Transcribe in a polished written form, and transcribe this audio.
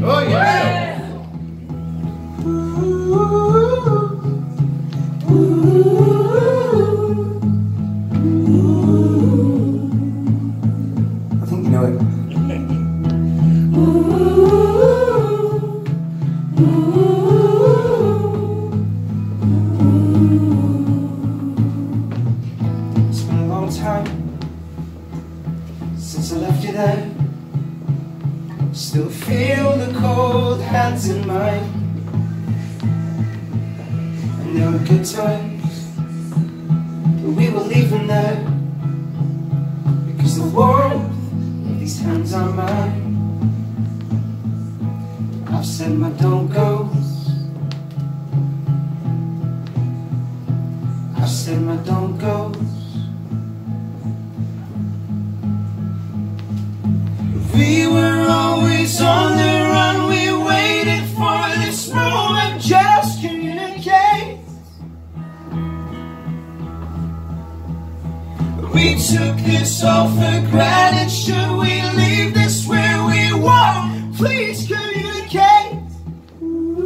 Oh yeah! I think you know it. It's been a long time since I left you there. Still feel the cold hands in mine. And there were good times, but we were leaving there, because the warmth of these hands are mine. I've said my don't goes, I've said my don't goes. We were always on the run, we waited for this moment, just communicate. We took this all for granted, should we leave